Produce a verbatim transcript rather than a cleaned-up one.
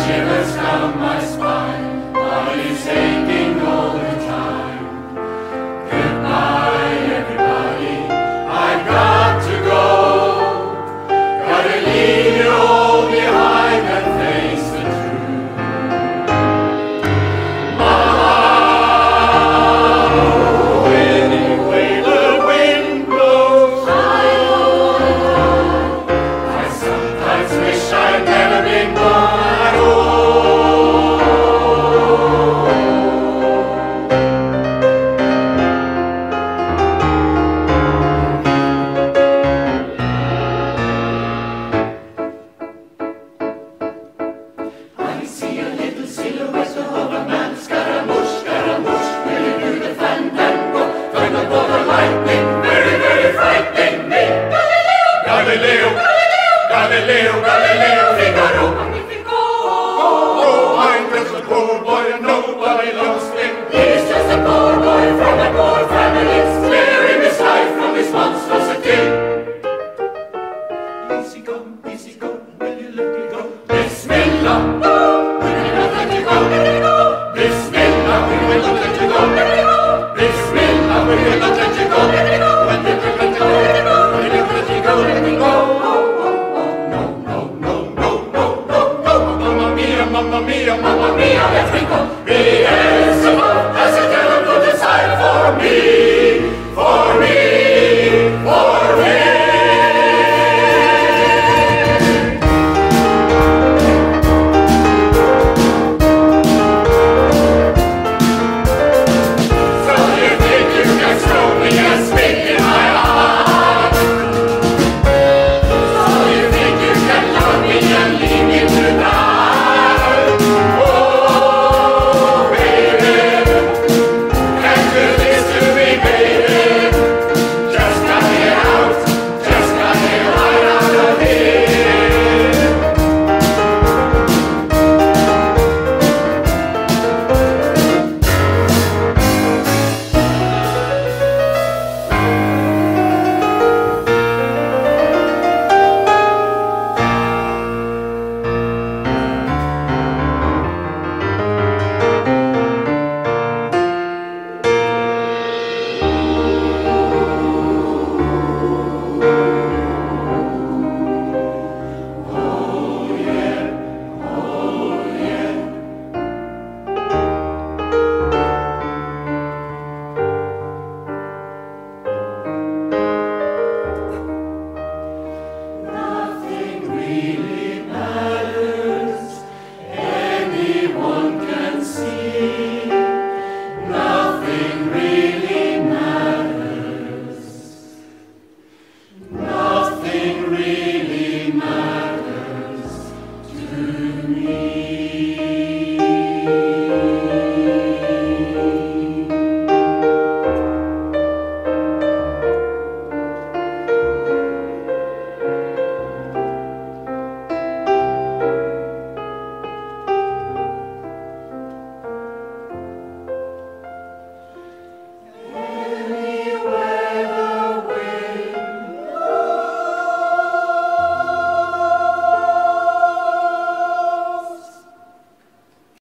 shivers down my spine. Body's aching all the time. Goodbye, everybody. I've got to go. Gotta leave you all behind and face the truth. Mama, any way the wind blows, I sometimes wish I'd never been born at all. I see a little silhouette of a man, Scaramouche, Scaramouche, will you do the fandango? Thunderbolt or lightning, very, very frightening me. Galileo, Galileo, Galileo, Galileo, Figaro.